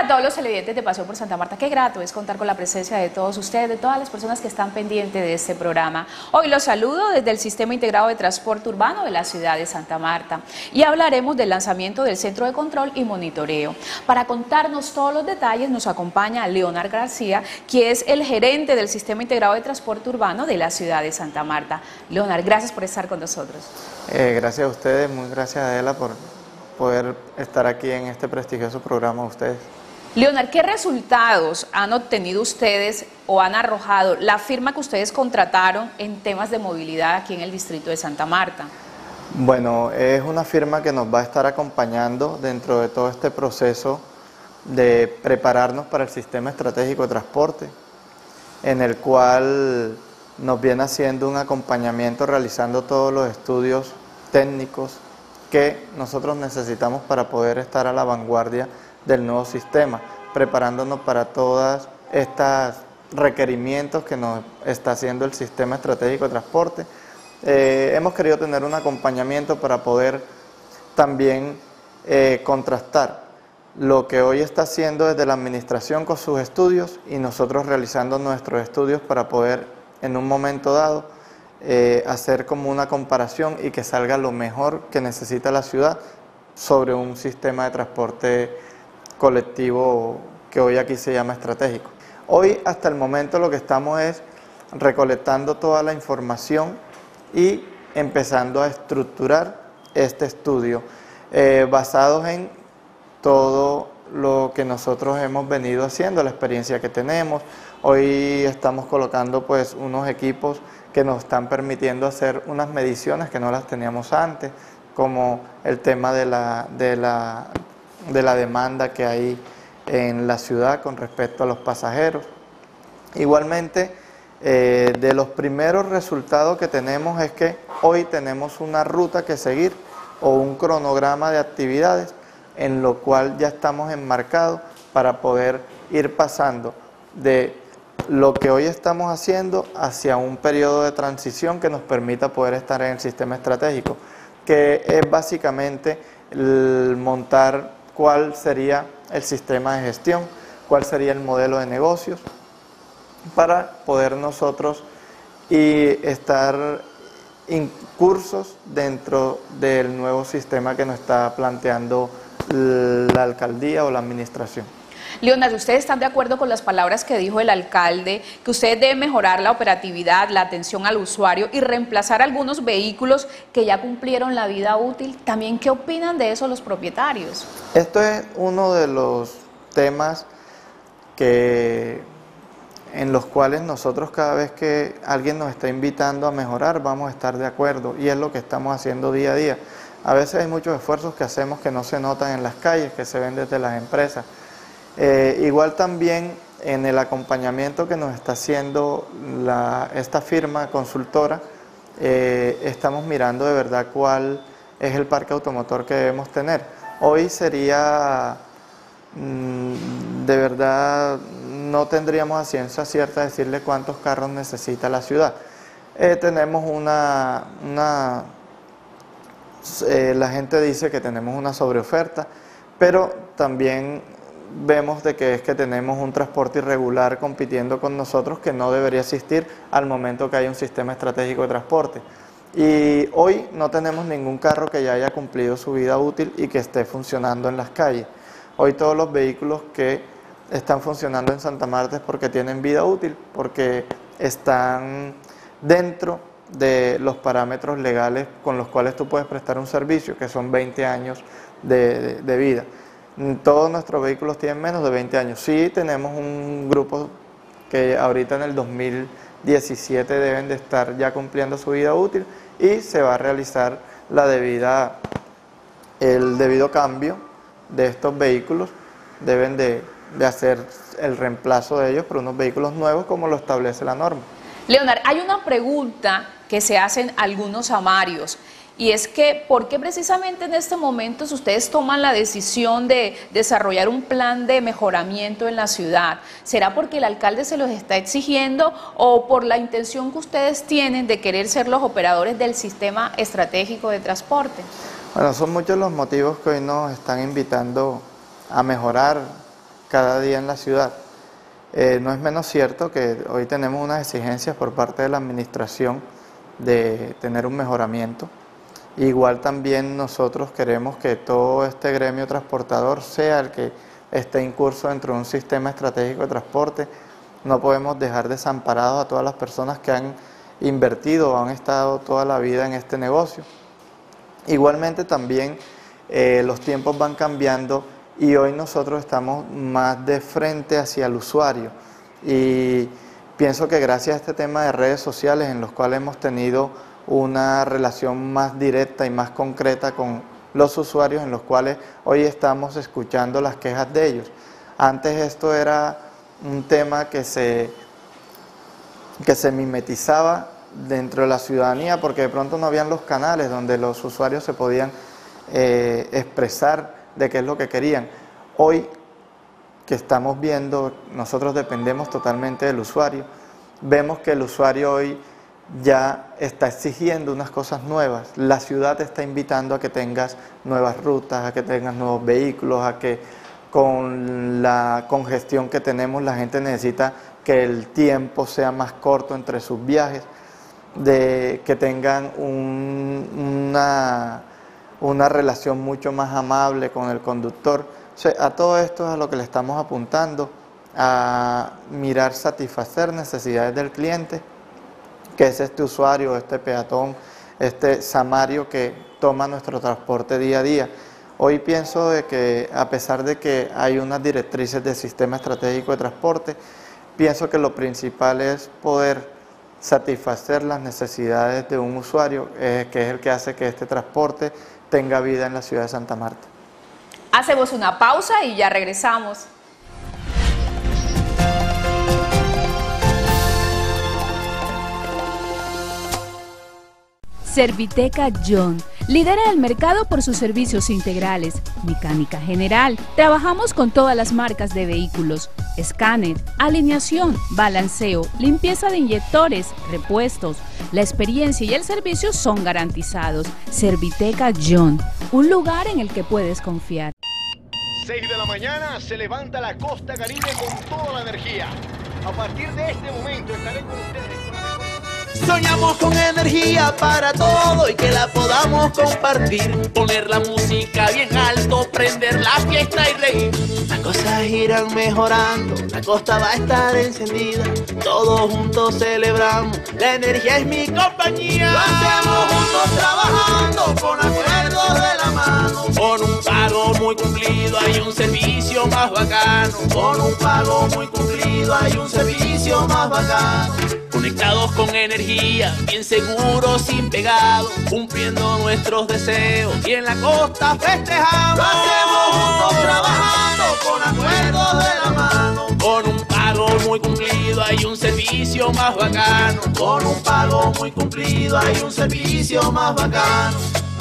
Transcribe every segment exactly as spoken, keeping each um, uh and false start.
Para todos los televidentes de Paseo por Santa Marta, qué grato es contar con la presencia de todos ustedes, de todas las personas que están pendientes de este programa. Hoy los saludo desde el Sistema Integrado de Transporte Urbano de la ciudad de Santa Marta y hablaremos del lanzamiento del Centro de Control y Monitoreo. Para contarnos todos los detalles nos acompaña Leonard García, quien es el gerente del Sistema Integrado de Transporte Urbano de la ciudad de Santa Marta. Leonard, gracias por estar con nosotros. Eh, gracias a ustedes, muy gracias a Adela por poder estar aquí en este prestigioso programa de ustedes. Leonard, ¿qué resultados han obtenido ustedes o han arrojado la firma que ustedes contrataron en temas de movilidad aquí en el distrito de Santa Marta? Bueno, es una firma que nos va a estar acompañando dentro de todo este proceso de prepararnos para el sistema estratégico de transporte, en el cual nos viene haciendo un acompañamiento, realizando todos los estudios técnicos que nosotros necesitamos para poder estar a la vanguardia del nuevo sistema, preparándonos para todos estos requerimientos que nos está haciendo el sistema estratégico de transporte. Eh, hemos querido tener un acompañamiento para poder también eh, contrastar lo que hoy está haciendo desde la administración con sus estudios y nosotros realizando nuestros estudios para poder en un momento dado Eh, hacer como una comparación y que salga lo mejor que necesita la ciudad sobre un sistema de transporte colectivo que hoy aquí se llama estratégico. Hoy hasta el momento lo que estamos es recolectando toda la información y empezando a estructurar este estudio eh, basados en todo lo que nosotros hemos venido haciendo, la experiencia que tenemos. Hoy estamos colocando pues unos equipos que nos están permitiendo hacer unas mediciones que no las teníamos antes, como el tema de la, de la, de la demanda que hay en la ciudad con respecto a los pasajeros. Igualmente, eh, de los primeros resultados que tenemos es que hoy tenemos una ruta que seguir o un cronograma de actividades en lo cual ya estamos enmarcados para poder ir pasando de lo que hoy estamos haciendo hacia un periodo de transición que nos permita poder estar en el sistema estratégico, que es básicamente el montar cuál sería el sistema de gestión, cuál sería el modelo de negocios, para poder nosotros y estar incursos dentro del nuevo sistema que nos está planteando la alcaldía o la administración. Leonard, ¿ustedes están de acuerdo con las palabras que dijo el alcalde, que ustedes deben mejorar la operatividad, la atención al usuario y reemplazar algunos vehículos que ya cumplieron la vida útil? También, ¿qué opinan de eso los propietarios? Esto es uno de los temas que, en los cuales nosotros cada vez que alguien nos está invitando a mejorar vamos a estar de acuerdo, y es lo que estamos haciendo día a día. A veces hay muchos esfuerzos que hacemos que no se notan en las calles, que se ven desde las empresas. Eh, igual también en el acompañamiento que nos está haciendo la, esta firma consultora, eh, estamos mirando de verdad cuál es el parque automotor que debemos tener. Hoy sería, mmm, de verdad, no tendríamos a ciencia cierta decirle cuántos carros necesita la ciudad. Eh, tenemos una, una eh, la gente dice que tenemos una sobreoferta, pero también vemos de que es que tenemos un transporte irregular compitiendo con nosotros que no debería existir al momento que haya un sistema estratégico de transporte. Y hoy no tenemos ningún carro que ya haya cumplido su vida útil y que esté funcionando en las calles. Hoy todos los vehículos que están funcionando en Santa Marta es porque tienen vida útil, porque están dentro de los parámetros legales con los cuales tú puedes prestar un servicio, que son veinte años de, de, de vida. Todos nuestros vehículos tienen menos de veinte años. Sí tenemos un grupo que ahorita en el dos mil diecisiete deben de estar ya cumpliendo su vida útil y se va a realizar la debida, el debido cambio de estos vehículos. Deben de, de hacer el reemplazo de ellos por unos vehículos nuevos como lo establece la norma. Leonard, hay una pregunta que se hacen algunos amarios. Y es que, ¿por qué precisamente en este momento ustedes toman la decisión de desarrollar un plan de mejoramiento en la ciudad? ¿Será porque el alcalde se los está exigiendo o por la intención que ustedes tienen de querer ser los operadores del sistema estratégico de transporte? Bueno, son muchos los motivos que hoy nos están invitando a mejorar cada día en la ciudad. Eh, no es menos cierto que hoy tenemos unas exigencias por parte de la administración de tener un mejoramiento. Igual también nosotros queremos que todo este gremio transportador sea el que esté incurso dentro de un sistema estratégico de transporte. No podemos dejar desamparados a todas las personas que han invertido o han estado toda la vida en este negocio. Igualmente también eh, los tiempos van cambiando y hoy nosotros estamos más de frente hacia el usuario, y pienso que gracias a este tema de redes sociales en los cuales hemos tenido una relación más directa y más concreta con los usuarios, en los cuales hoy estamos escuchando las quejas de ellos. Antes esto era un tema que se, que se mimetizaba dentro de la ciudadanía porque de pronto no habían los canales donde los usuarios se podían eh, expresar de qué es lo que querían. Hoy que estamos viendo, nosotros dependemos totalmente del usuario, vemos que el usuario hoy ya está exigiendo unas cosas nuevas. La ciudad te está invitando a que tengas nuevas rutas, a que tengas nuevos vehículos, a que con la congestión que tenemos la gente necesita que el tiempo sea más corto entre sus viajes, de que tengan un, una, una relación mucho más amable con el conductor. O sea, a todo esto es a lo que le estamos apuntando, a mirar satisfacer necesidades del cliente, que es este usuario, este peatón, este samario que toma nuestro transporte día a día. Hoy pienso de que a pesar de que hay unas directrices del sistema estratégico de transporte, pienso que lo principal es poder satisfacer las necesidades de un usuario, eh, que es el que hace que este transporte tenga vida en la ciudad de Santa Marta. Hacemos una pausa y ya regresamos. Serviteca John lidera el mercado por sus servicios integrales, mecánica general. Trabajamos con todas las marcas de vehículos, escáner, alineación, balanceo, limpieza de inyectores, repuestos. La experiencia y el servicio son garantizados. Serviteca John, un lugar en el que puedes confiar. seis de la mañana se levanta la costa Caribe con toda la energía. A partir de este momento estaré con ustedes. Soñamos con energía para todo y que la podamos compartir. Poner la música bien alto, prender la fiesta y reír. Las cosas irán mejorando, la costa va a estar encendida. Todos juntos celebramos, la energía es mi compañía. Lo hacemos juntos trabajando, con acuerdos de la mano. Con un pago muy cumplido hay un servicio más bacano. Con un pago muy cumplido hay un servicio más bacano. Conectados con energía, bien seguros, sin pegado, cumpliendo nuestros deseos y en la costa festejamos. Lo hacemos juntos trabajando, con acuerdos de la mano. Con un pago muy cumplido hay un servicio más bacano. Con un pago muy cumplido hay un servicio más bacano.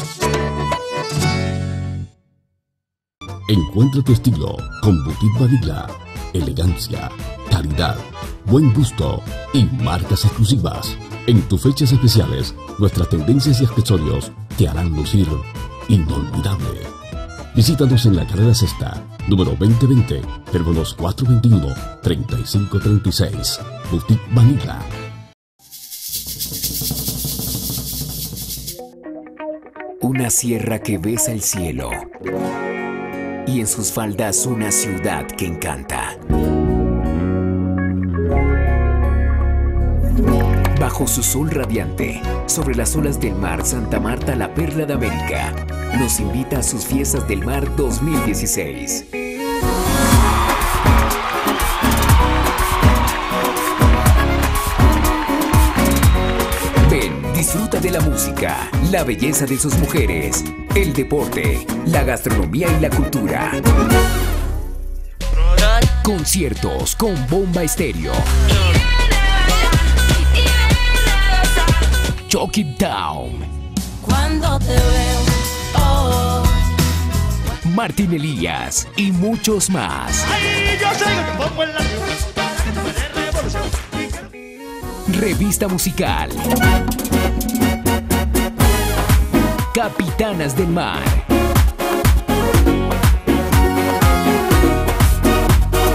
Encuentra tu estilo con Boutique Vanilla. Elegancia, calidad, buen gusto y marcas exclusivas. En tus fechas especiales, nuestras tendencias y accesorios te harán lucir inolvidable. Visítanos en la carrera sexta, número veinte veinte, teléfonos cuatro dos uno, tres cinco tres seis. Boutique Vanilla. Una sierra que besa el cielo y en sus faldas una ciudad que encanta. Bajo su sol radiante, sobre las olas del mar, Santa Marta, la perla de América, nos invita a sus fiestas del mar dos mil dieciséis. Ven, disfruta de la música, la belleza de sus mujeres, el deporte, la gastronomía y la cultura. Conciertos con Bomba Estéreo. Chuck It Down. Cuando te veo, oh. Martín Elías y muchos más. Ay, yo sé que te pongo en la para que tú me des revolución. Revista musical. Capitanas del Mar.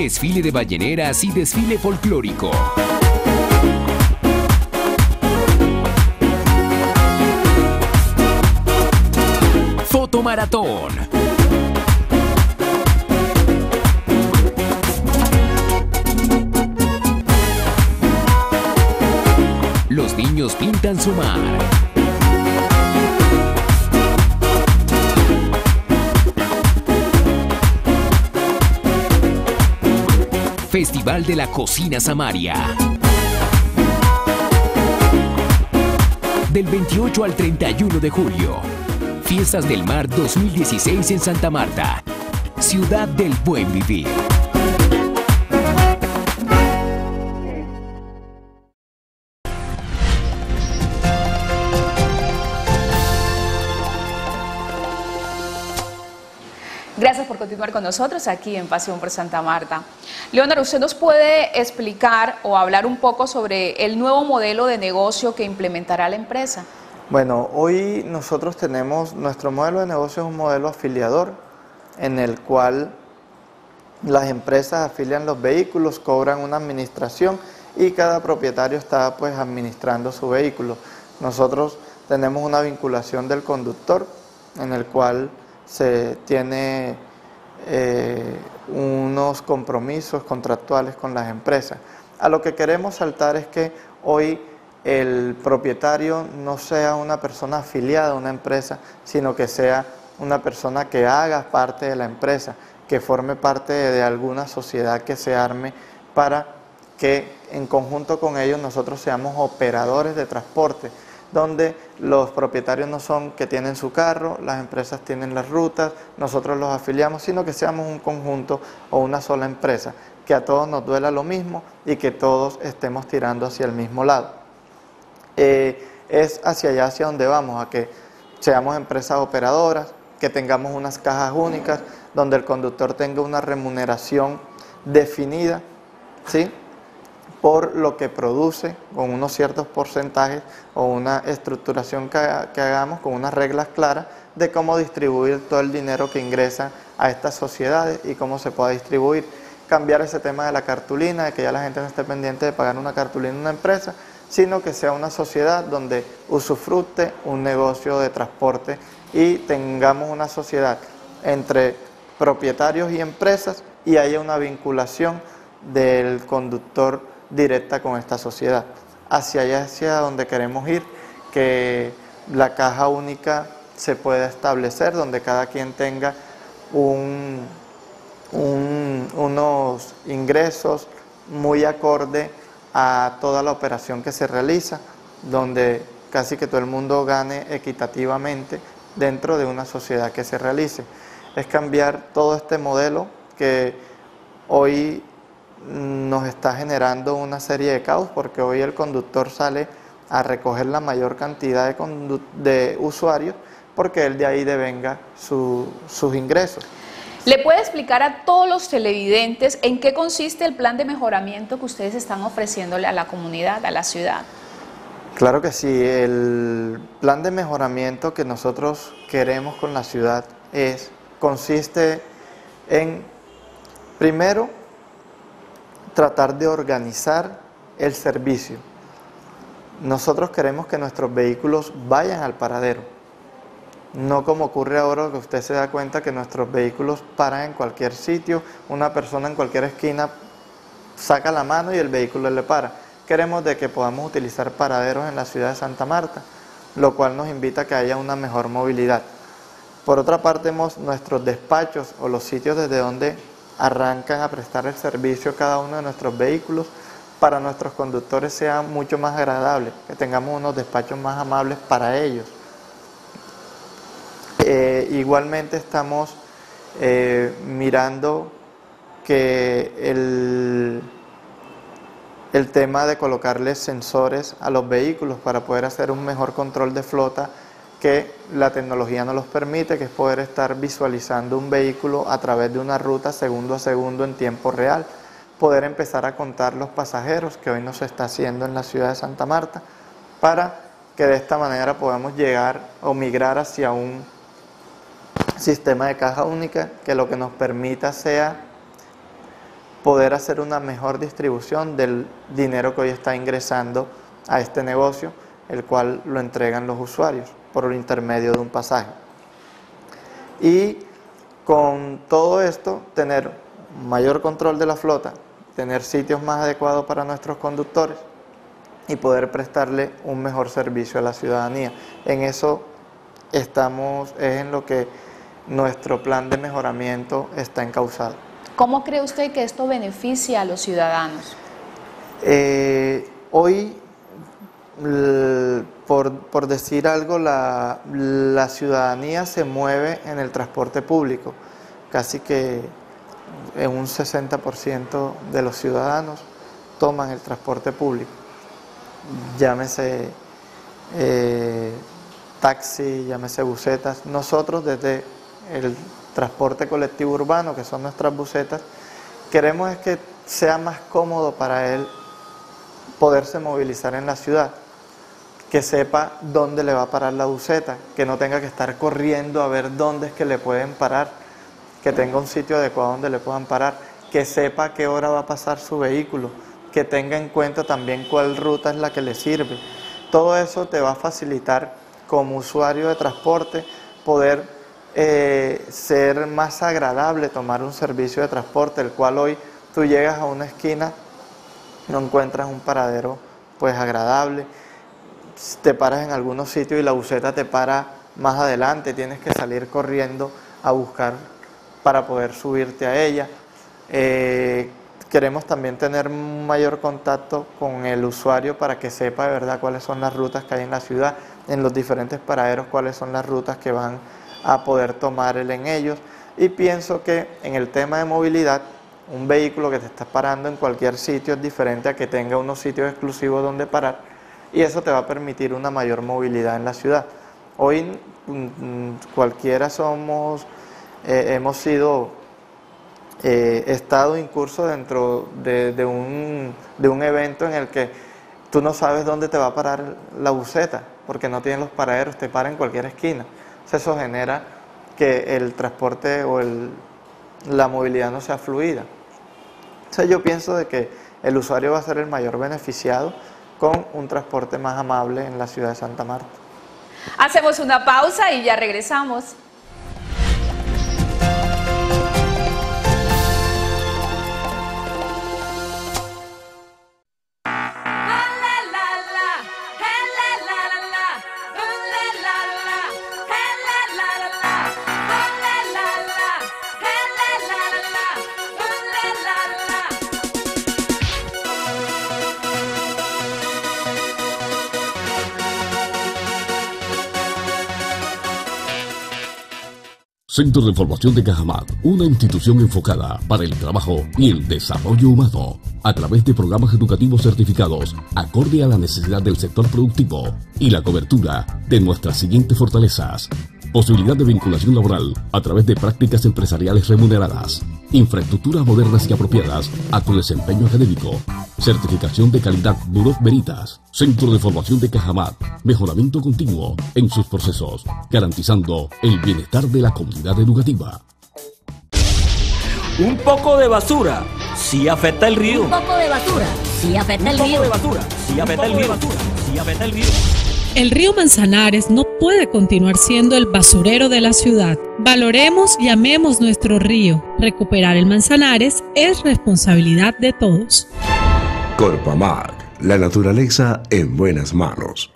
desfile de balleneras y desfile folclórico. Fotomaratón. Los niños pintan su mar. Festival de la Cocina Samaria. Del veintiocho al treinta y uno de julio. Fiestas del Mar dos mil dieciséis en Santa Marta. Ciudad del Buen Vivir. Gracias por continuar con nosotros aquí en Pasión por Santa Marta. Leonor, ¿usted nos puede explicar o hablar un poco sobre el nuevo modelo de negocio que implementará la empresa? Bueno, hoy nosotros tenemos, nuestro modelo de negocio es un modelo afiliador, en el cual las empresas afilian los vehículos, cobran una administración y cada propietario está pues administrando su vehículo. Nosotros tenemos una vinculación del conductor, en el cual se tiene eh, unos compromisos contractuales con las empresas. A lo que queremos saltar es que hoy el propietario no sea una persona afiliada a una empresa, sino que sea una persona que haga parte de la empresa, que forme parte de alguna sociedad que se arme para que en conjunto con ellos nosotros seamos operadores de transporte, donde los propietarios no son que tienen su carro, las empresas tienen las rutas, nosotros los afiliamos, sino que seamos un conjunto o una sola empresa, que a todos nos duela lo mismo y que todos estemos tirando hacia el mismo lado. Eh, es hacia allá hacia donde vamos, a que seamos empresas operadoras, que tengamos unas cajas únicas, donde el conductor tenga una remuneración definida, ¿sí?, por lo que produce, con unos ciertos porcentajes o una estructuración que, que hagamos con unas reglas claras de cómo distribuir todo el dinero que ingresa a estas sociedades y cómo se pueda distribuir. Cambiar ese tema de la cartulina, de que ya la gente no esté pendiente de pagar una cartulina en una empresa, sino que sea una sociedad donde usufructe un negocio de transporte y tengamos una sociedad entre propietarios y empresas y haya una vinculación del conductor directa con esta sociedad. Hacia allá, hacia donde queremos ir, que la caja única se pueda establecer, donde cada quien tenga un, un, unos ingresos muy acorde a toda la operación que se realiza, donde casi que todo el mundo gane equitativamente dentro de una sociedad que se realice. Es cambiar todo este modelo que hoy nos está generando una serie de caos, porque hoy el conductor sale a recoger la mayor cantidad de, de usuarios porque él de ahí devenga su, sus ingresos. ¿Le puede explicar a todos los televidentes en qué consiste el plan de mejoramiento que ustedes están ofreciéndole a la comunidad, a la ciudad? Claro que sí, el plan de mejoramiento que nosotros queremos con la ciudad es, consiste en, primero, tratar de organizar el servicio. Nosotros queremos que nuestros vehículos vayan al paradero, no como ocurre ahora, que usted se da cuenta que nuestros vehículos paran en cualquier sitio, una persona en cualquier esquina saca la mano y el vehículo le para. Queremos de que podamos utilizar paraderos en la ciudad de Santa Marta, lo cual nos invita a que haya una mejor movilidad. Por otra parte, hemos nuestros despachos o los sitios desde donde arrancan a prestar el servicio cada uno de nuestros vehículos, para nuestros conductores sea mucho más agradable, que tengamos unos despachos más amables para ellos. Eh, igualmente estamos eh, mirando que el, el tema de colocarles sensores a los vehículos para poder hacer un mejor control de flota, que la tecnología nos los permite, que es poder estar visualizando un vehículo a través de una ruta segundo a segundo en tiempo real, poder empezar a contar los pasajeros, que hoy no se está haciendo en la ciudad de Santa Marta, para que de esta manera podamos llegar o migrar hacia un sistema de caja única que lo que nos permita sea poder hacer una mejor distribución del dinero que hoy está ingresando a este negocio, el cual lo entregan los usuarios por el intermedio de un pasaje. Y con todo esto, tener mayor control de la flota, tener sitios más adecuados para nuestros conductores y poder prestarle un mejor servicio a la ciudadanía. En eso estamos, es en lo que nuestro plan de mejoramiento está encauzado. ¿Cómo cree usted que esto beneficia a los ciudadanos? Eh, hoy, por, por decir algo, la, la ciudadanía se mueve en el transporte público. Casi que en un sesenta por ciento de los ciudadanos toman el transporte público. Llámese eh, taxi, llámese busetas. Nosotros desde el transporte colectivo urbano, que son nuestras busetas, queremos es que sea más cómodo para él poderse movilizar en la ciudad, que sepa dónde le va a parar la buseta, que no tenga que estar corriendo a ver dónde es que le pueden parar, que tenga un sitio adecuado donde le puedan parar, que sepa a qué hora va a pasar su vehículo, que tenga en cuenta también cuál ruta es la que le sirve. Todo eso te va a facilitar como usuario de transporte poder Eh, ser más agradable tomar un servicio de transporte, el cual hoy tú llegas a una esquina, no encuentras un paradero pues agradable, te paras en algunos sitios y la buseta te para más adelante, tienes que salir corriendo a buscar para poder subirte a ella. Eh, queremos también tener un mayor contacto con el usuario para que sepa de verdad cuáles son las rutas que hay en la ciudad, en los diferentes paraderos, cuáles son las rutas que van a poder tomar él en ellos. Y pienso que en el tema de movilidad, un vehículo que te está parando en cualquier sitio es diferente a que tenga unos sitios exclusivos donde parar, y eso te va a permitir una mayor movilidad en la ciudad. Hoy cualquiera somos, eh, hemos sido, eh, estado incurso dentro de, de, un, de un evento en el que tú no sabes dónde te va a parar la buseta, porque no tienen los paraderos, te para en cualquier esquina. Eso genera que el transporte o el, la movilidad no sea fluida. Entonces yo pienso de que el usuario va a ser el mayor beneficiado con un transporte más amable en la ciudad de Santa Marta. Hacemos una pausa y ya regresamos. Centro de Formación de Cajamat, una institución enfocada para el trabajo y el desarrollo humano, a través de programas educativos certificados, acorde a la necesidad del sector productivo y la cobertura de nuestras siguientes fortalezas. Posibilidad de vinculación laboral a través de prácticas empresariales remuneradas, infraestructuras modernas y apropiadas a tu desempeño académico, certificación de calidad Bureau Veritas. Centro de Formación de Cajamat, mejoramiento continuo en sus procesos, garantizando el bienestar de la comunidad educativa. Un poco de basura sí afecta el río. Un poco de basura sí afecta el río. Un poco de basura sí afecta el río. Sí afecta el río. El río Manzanares no puede continuar siendo el basurero de la ciudad. Valoremos y amemos nuestro río. Recuperar el Manzanares es responsabilidad de todos. Corpamac, la naturaleza en buenas manos.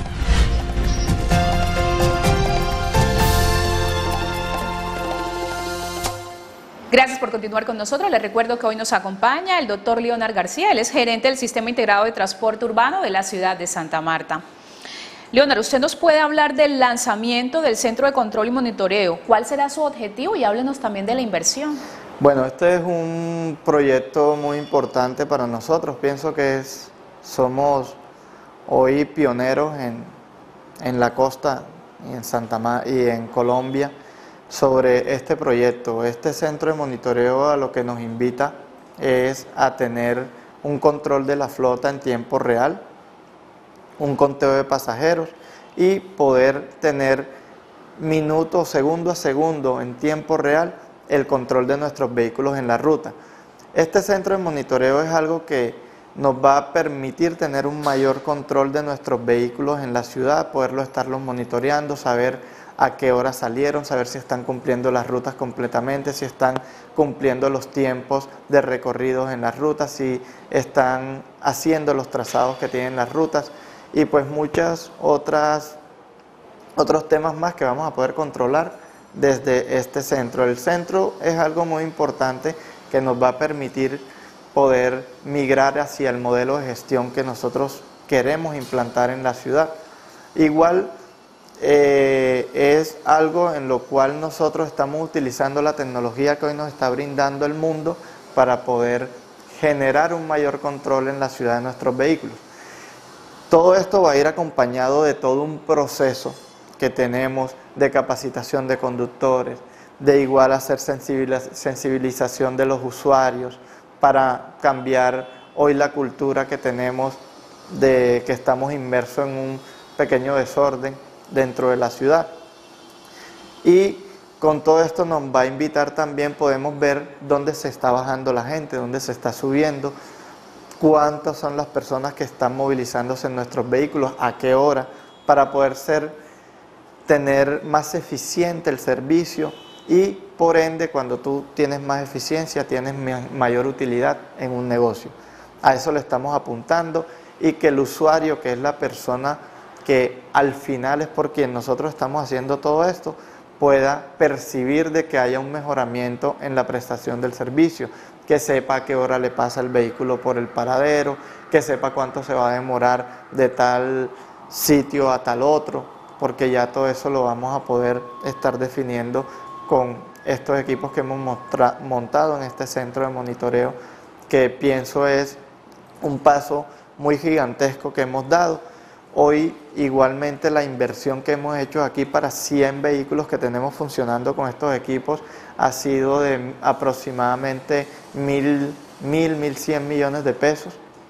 Gracias por continuar con nosotros. Les recuerdo que hoy nos acompaña el doctor Leonard García. Él es gerente del Sistema Integrado de Transporte Urbano de la ciudad de Santa Marta. Leonard, usted nos puede hablar del lanzamiento del Centro de Control y Monitoreo. ¿Cuál será su objetivo? Y háblenos también de la inversión. Bueno, este es un proyecto muy importante para nosotros. Pienso que es, somos hoy pioneros en, en la costa y en, Santa Mar y en Colombia sobre este proyecto. Este centro de monitoreo a lo que nos invita es a tener un control de la flota en tiempo real, un conteo de pasajeros y poder tener minuto, segundo a segundo en tiempo real el control de nuestros vehículos en la ruta. Este centro de monitoreo es algo que nos va a permitir tener un mayor control de nuestros vehículos en la ciudad, poderlo estarlos monitoreando, saber a qué hora salieron, saber si están cumpliendo las rutas completamente, si están cumpliendo los tiempos de recorridos en las rutas, si están haciendo los trazados que tienen las rutas y pues muchas otras otros temas más que vamos a poder controlar desde este centro. El centro es algo muy importante que nos va a permitir poder migrar hacia el modelo de gestión que nosotros queremos implantar en la ciudad. Igual eh, es algo en lo cual nosotros estamos utilizando la tecnología que hoy nos está brindando el mundo para poder generar un mayor control en la ciudad de nuestros vehículos. Todo esto va a ir acompañado de todo un proceso que tenemos de capacitación de conductores, de igual hacer sensibilización de los usuarios para cambiar hoy la cultura que tenemos de que estamos inmersos en un pequeño desorden dentro de la ciudad. Y con todo esto nos va a invitar también, podemos ver dónde se está bajando la gente, dónde se está subiendo, cuántas son las personas que están movilizándose en nuestros vehículos, a qué hora, para poder ser tener más eficiente el servicio y por ende cuando tú tienes más eficiencia tienes mayor utilidad en un negocio. A eso le estamos apuntando y que el usuario, que es la persona que al final es por quien nosotros estamos haciendo todo esto, pueda percibir de que haya un mejoramiento en la prestación del servicio, que sepa a qué hora le pasa el vehículo por el paradero, que sepa cuánto se va a demorar de tal sitio a tal otro, porque ya todo eso lo vamos a poder estar definiendo con estos equipos que hemos montado en este centro de monitoreo, que pienso es un paso muy gigantesco que hemos dado. Hoy igualmente la inversión que hemos hecho aquí para cien vehículos que tenemos funcionando con estos equipos ha sido de aproximadamente mil, mil, mil cien millones de pesos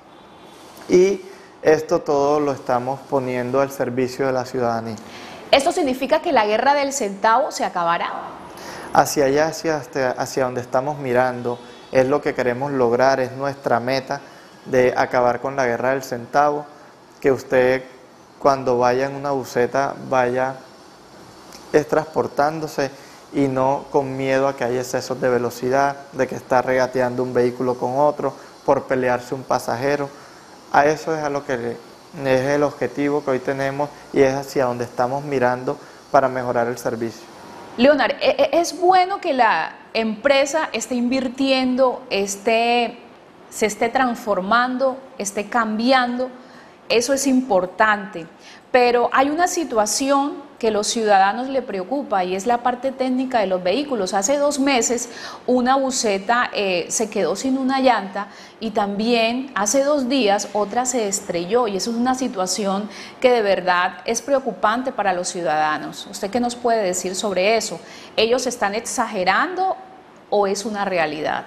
y esto todo lo estamos poniendo al servicio de la ciudadanía. ¿Esto significa que la guerra del centavo se acabará? Hacia allá, hacia, hacia donde estamos mirando, es lo que queremos lograr, es nuestra meta de acabar con la guerra del centavo, que usted cuando vaya en una buseta vaya es transportándose y no con miedo a que haya excesos de velocidad, de que está regateando un vehículo con otro, por pelearse un pasajero. A eso es a lo que es el objetivo que hoy tenemos y es hacia donde estamos mirando para mejorar el servicio. Leonard, es bueno que la empresa esté invirtiendo, esté, se esté transformando, esté cambiando, eso es importante, pero hay una situación que a los ciudadanos le preocupa y es la parte técnica de los vehículos. Hace dos meses una buseta eh, se quedó sin una llanta y también hace dos días otra se estrelló y eso es una situación que de verdad es preocupante para los ciudadanos. ¿Usted qué nos puede decir sobre eso? ¿Ellos están exagerando o es una realidad?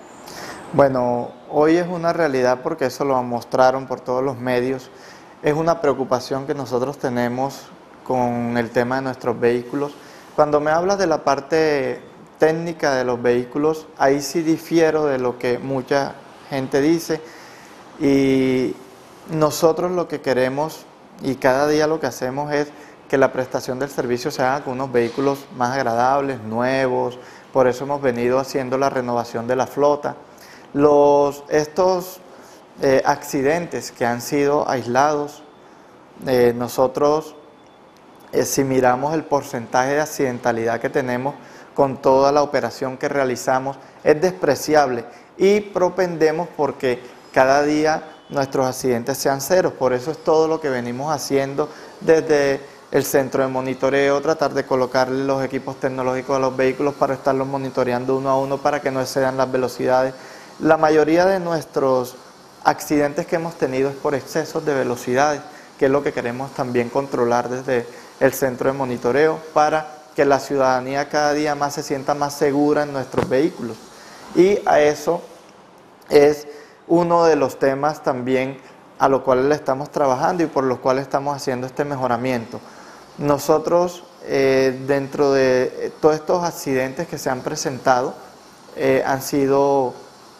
Bueno, hoy es una realidad porque eso lo mostraron por todos los medios. Es una preocupación que nosotros tenemos con el tema de nuestros vehículos. Cuando me hablas de la parte técnica de los vehículos, ahí sí difiero de lo que mucha gente dice y nosotros lo que queremos y cada día lo que hacemos es que la prestación del servicio se haga con unos vehículos más agradables, nuevos, por eso hemos venido haciendo la renovación de la flota. Los, estos eh, accidentes que han sido aislados, eh, nosotros Eh, si miramos el porcentaje de accidentalidad que tenemos con toda la operación que realizamos, es despreciable y propendemos porque cada día nuestros accidentes sean ceros. Por eso es todo lo que venimos haciendo desde el centro de monitoreo, tratar de colocarle los equipos tecnológicos a los vehículos para estarlos monitoreando uno a uno para que no excedan las velocidades. La mayoría de nuestros accidentes que hemos tenido es por excesos de velocidades, que es lo que queremos también controlar desde el centro de monitoreo para que la ciudadanía cada día más se sienta más segura en nuestros vehículos. Y a eso es uno de los temas también a los cuales le estamos trabajando y por los cuales estamos haciendo este mejoramiento. Nosotros, eh, dentro de todos estos accidentes que se han presentado, eh, han sido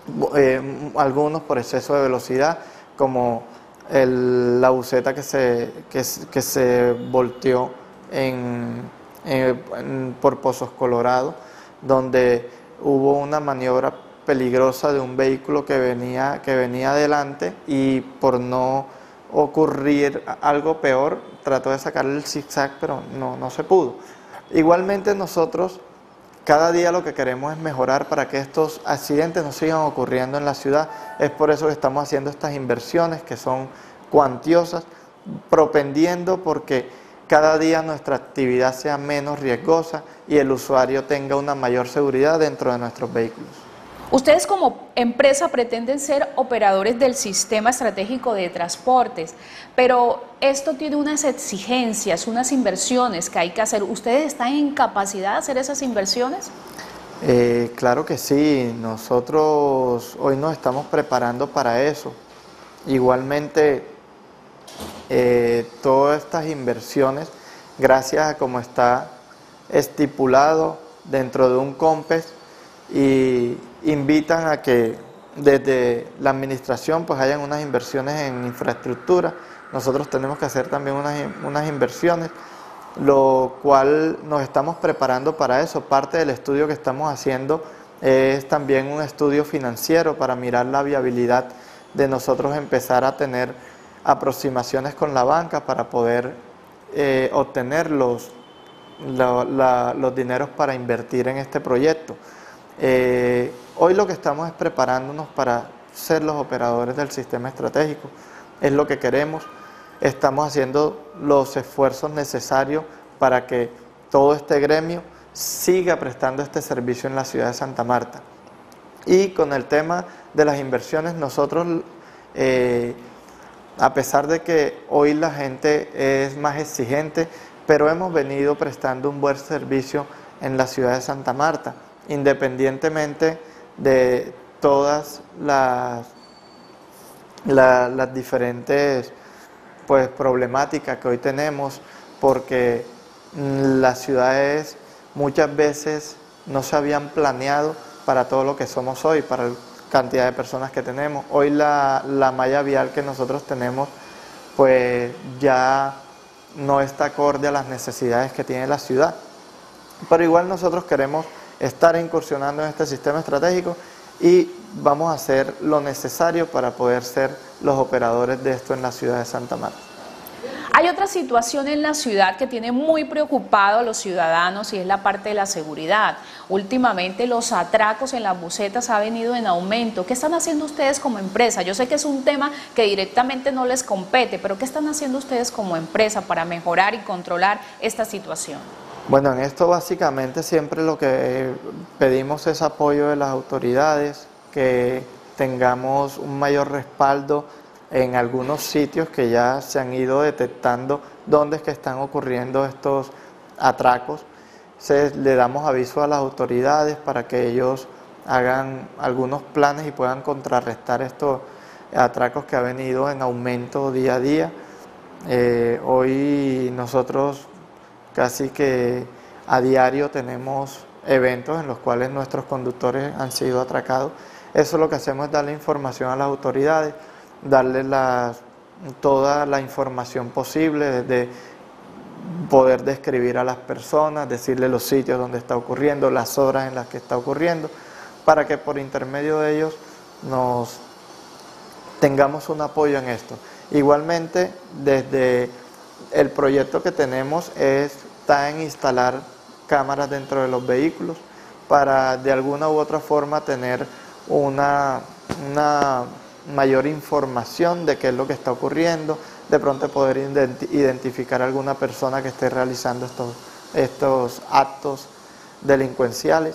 eh, algunos por exceso de velocidad, como el, la buseta que se, que, que se volteó en, en, en, por Pozos Colorado, donde hubo una maniobra peligrosa de un vehículo que venía, que venía adelante y por no ocurrir algo peor trató de sacarle el zigzag, pero no, no se pudo. Igualmente nosotros cada día lo que queremos es mejorar para que estos accidentes no sigan ocurriendo en la ciudad. Es por eso que estamos haciendo estas inversiones que son cuantiosas, propendiendo porque cada día nuestra actividad sea menos riesgosa y el usuario tenga una mayor seguridad dentro de nuestros vehículos. Ustedes como empresa pretenden ser operadores del sistema estratégico de transportes, pero esto tiene unas exigencias, unas inversiones que hay que hacer. ¿Ustedes están en capacidad de hacer esas inversiones? Eh, claro que sí, nosotros hoy nos estamos preparando para eso. Igualmente, eh, todas estas inversiones, gracias a cómo está estipulado dentro de un COMPES, y invitan a que desde la administración pues hayan unas inversiones en infraestructura. Nosotros tenemos que hacer también unas, unas inversiones, lo cual nos estamos preparando para eso. Parte del estudio que estamos haciendo es también un estudio financiero para mirar la viabilidad de nosotros empezar a tener aproximaciones con la banca para poder eh, obtener los, la, la, los dineros para invertir en este proyecto. Eh, hoy lo que estamos es preparándonos para ser los operadores del sistema estratégico, es lo que queremos. Estamos haciendo los esfuerzos necesarios para que todo este gremio siga prestando este servicio en la ciudad de Santa Marta. Y con el tema de las inversiones, nosotros, eh, a pesar de que hoy la gente es más exigente, pero hemos venido prestando un buen servicio en la ciudad de Santa Marta, independientemente de todas las, la, las diferentes pues, problemáticas que hoy tenemos, porque las ciudades muchas veces no se habían planeado para todo lo que somos hoy, para la cantidad de personas que tenemos. Hoy la, la malla vial que nosotros tenemos pues ya no está acorde a las necesidades que tiene la ciudad, pero igual nosotros queremos estar incursionando en este sistema estratégico y vamos a hacer lo necesario para poder ser los operadores de esto en la ciudad de Santa Marta. Hay otra situación en la ciudad que tiene muy preocupado a los ciudadanos y es la parte de la seguridad. Últimamente los atracos en las busetas han venido en aumento. ¿Qué están haciendo ustedes como empresa? Yo sé que es un tema que directamente no les compete, pero ¿qué están haciendo ustedes como empresa para mejorar y controlar esta situación? Bueno, en esto básicamente siempre lo que pedimos es apoyo de las autoridades, que tengamos un mayor respaldo en algunos sitios que ya se han ido detectando dónde es que están ocurriendo estos atracos. Se, le damos aviso a las autoridades para que ellos hagan algunos planes y puedan contrarrestar estos atracos que ha venido en aumento día a día. Eh, hoy nosotros casi que a diario tenemos eventos en los cuales nuestros conductores han sido atracados. Eso lo que hacemos es darle información a las autoridades, darle la, toda la información posible, desde poder describir a las personas, decirle los sitios donde está ocurriendo, las horas en las que está ocurriendo, para que por intermedio de ellos nos tengamos un apoyo en esto. Igualmente, desde el proyecto que tenemos es, está en instalar cámaras dentro de los vehículos para de alguna u otra forma tener una, una mayor información de qué es lo que está ocurriendo, de pronto poder identificar a alguna persona que esté realizando estos, estos actos delincuenciales.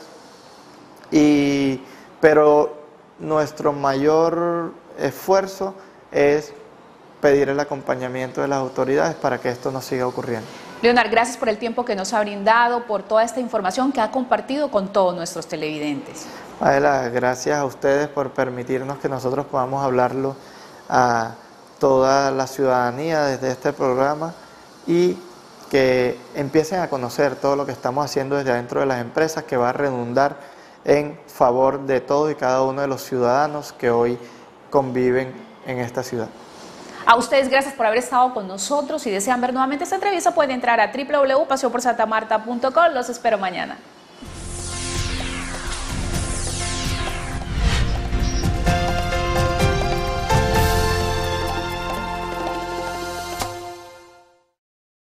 Y, pero nuestro mayor esfuerzo es pedir el acompañamiento de las autoridades para que esto no siga ocurriendo. Leonard, gracias por el tiempo que nos ha brindado, por toda esta información que ha compartido con todos nuestros televidentes. Adela, gracias a ustedes por permitirnos que nosotros podamos hablarlo a toda la ciudadanía desde este programa y que empiecen a conocer todo lo que estamos haciendo desde adentro de las empresas, que va a redundar en favor de todos y cada uno de los ciudadanos que hoy conviven en esta ciudad. A ustedes gracias por haber estado con nosotros. Si desean ver nuevamente esta entrevista pueden entrar a w w w punto paseo por santa marta punto com. Los espero mañana.